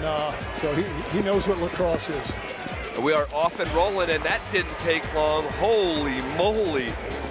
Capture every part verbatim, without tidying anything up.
uh, so he, he knows what lacrosse is. We are off and rolling, and that didn't take long. Holy moly.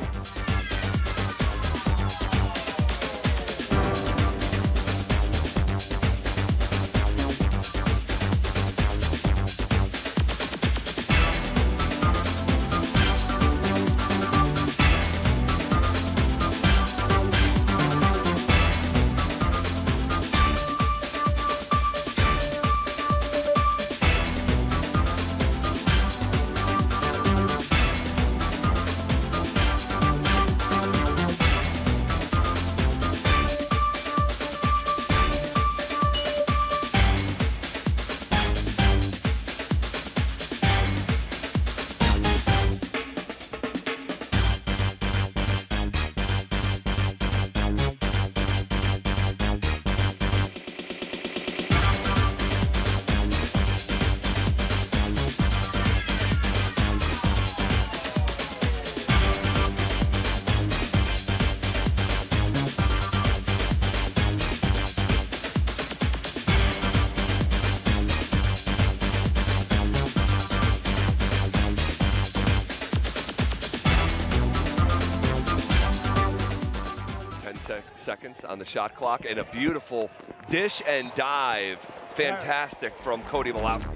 Seconds on the shot clock, and a beautiful dish and dive. Fantastic from Cody M L A X.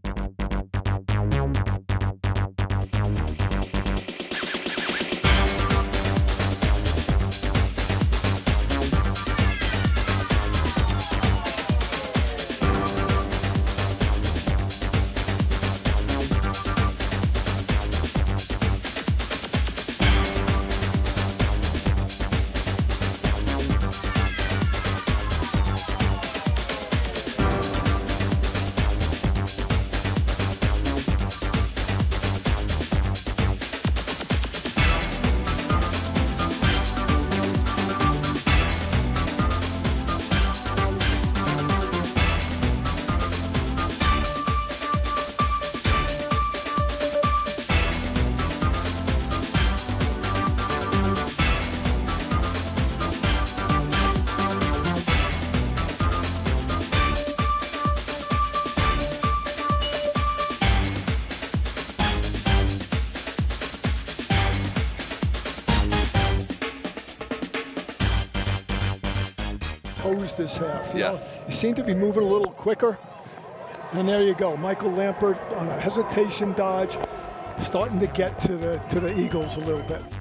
Posed this half. You yes. know, you seem to be moving a little quicker. And there you go. Michael Lampert on a hesitation dodge, starting to get to the to the Eagles a little bit.